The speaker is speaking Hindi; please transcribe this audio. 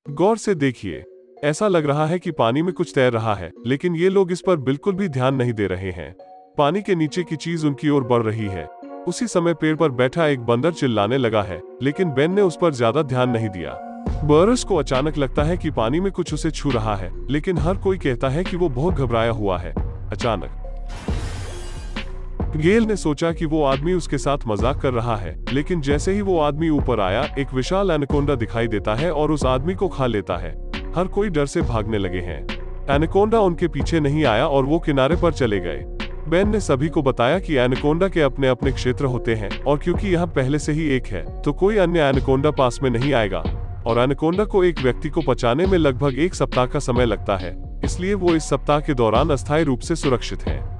गौर से देखिए, ऐसा लग रहा है कि पानी में कुछ तैर रहा है, लेकिन ये लोग इस पर बिल्कुल भी ध्यान नहीं दे रहे हैं। पानी के नीचे की चीज उनकी ओर बढ़ रही है। उसी समय पेड़ पर बैठा एक बंदर चिल्लाने लगा है, लेकिन बेन ने उस पर ज्यादा ध्यान नहीं दिया। बर्स को अचानक लगता है कि पानी में कुछ उसे छू रहा है, लेकिन हर कोई कहता है कि वो बहुत घबराया हुआ है। अचानक गेल ने सोचा कि वो आदमी उसके साथ मजाक कर रहा है, लेकिन जैसे ही वो आदमी ऊपर आया, एक विशाल एनाकोंडा दिखाई देता है और उस आदमी को खा लेता है। हर कोई डर से भागने लगे हैं। एनाकोंडा उनके पीछे नहीं आया और वो किनारे पर चले गए। बेन ने सभी को बताया कि एनाकोंडा के अपने अपने क्षेत्र होते हैं, और क्योंकि यहाँ पहले से ही एक है, तो कोई अन्य एनाकोंडा पास में नहीं आएगा। और एनाकोंडा को एक व्यक्ति को पचाने में लगभग 1 सप्ताह का समय लगता है, इसलिए वो इस सप्ताह के दौरान अस्थायी रूप से सुरक्षित है।